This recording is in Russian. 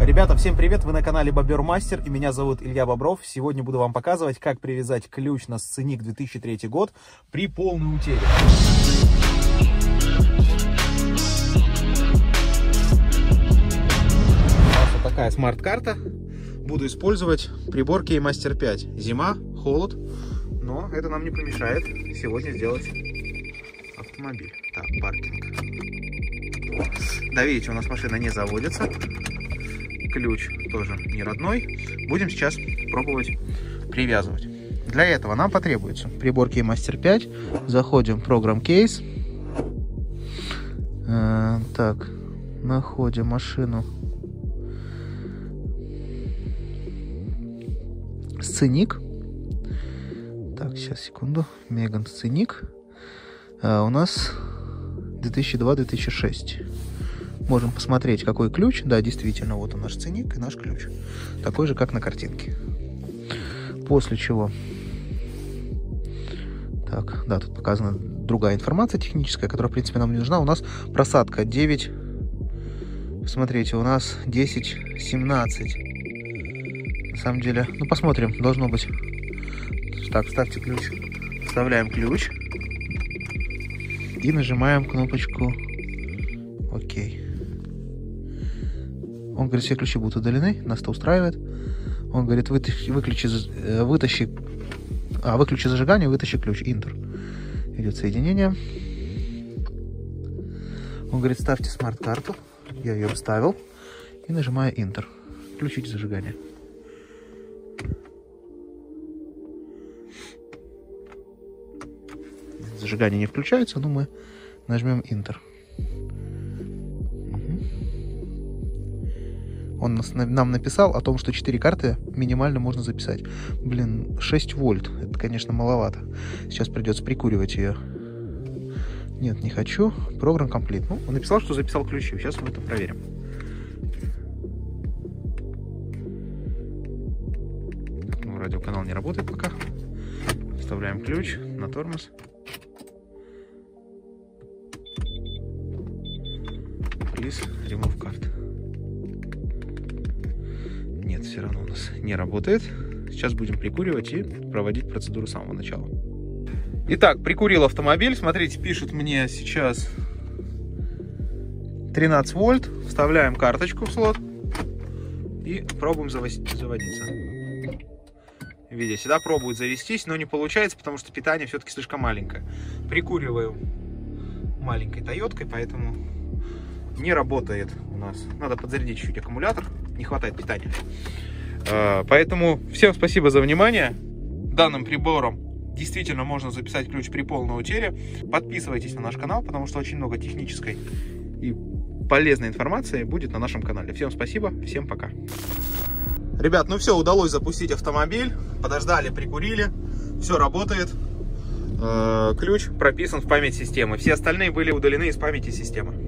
Ребята, всем привет! Вы на канале Бобер Мастер и меня зовут Илья Бобров. Сегодня буду вам показывать, как привязать ключ на Сценик 2003 год при полной утере. Вот такая смарт-карта. Буду использовать прибор Кеймастер 5. Зима, холод, но это нам не помешает сегодня сделать автомобиль. Так, паркинг. Да, видите, у нас машина не заводится. Ключ тоже не родной. Будем сейчас пробовать привязывать. Для этого нам потребуется прибор Кеймастер 5. Заходим в программ Кейс. Так, находим машину Сценик. Так, сейчас, секунду. Меган Сценик. У нас 2002-2006. Можем посмотреть, какой ключ. Да, действительно, вот он наш Сценик и наш ключ. Такой же, как на картинке. После чего... Так, да, тут показана другая информация техническая, которая, в принципе, нам не нужна. У нас просадка 9... Смотрите, у нас 10-17. На самом деле, ну, посмотрим, должно быть... Так, вставьте ключ. Вставляем ключ. И нажимаем кнопочку ОК. Он говорит, все ключи будут удалены, нас это устраивает. Он говорит, выключи зажигание, вытащи ключ. Интер. Идет соединение. Он говорит, ставьте смарт-карту. Я ее вставил. И нажимаю Интер. Включите зажигание. Зажигание не включается, но мы нажмем Интер. Он нам написал о том, что 4 карты минимально можно записать. Блин, 6 вольт. Это, конечно, маловато. Сейчас придется прикуривать ее. Нет, не хочу. Программ комплит. Ну, он написал, что записал ключи. Сейчас мы это проверим. Ну, радиоканал не работает пока. Вставляем ключ на тормоз. Please remove card. Нет, все равно у нас не работает. Сейчас будем прикуривать и проводить процедуру с самого начала. Итак, прикурил автомобиль. Смотрите, пишет мне сейчас 13 вольт. Вставляем карточку в слот и пробуем заводиться. Видите, всегда пробует завестись, но не получается, потому что питание все-таки слишком маленькое. Прикуриваю маленькой Тойоткой, поэтому не работает у нас. Надо подзарядить чуть-чуть аккумулятор. Не хватает питания. Поэтому всем спасибо за внимание. Данным прибором действительно можно записать ключ при полной утере. Подписывайтесь на наш канал, потому что очень много технической и полезной информации будет на нашем канале. Всем спасибо, всем пока. Ребят, ну все, удалось запустить автомобиль. Подождали, прикурили. Все работает. Ключ прописан в память системы. Все остальные были удалены из памяти системы.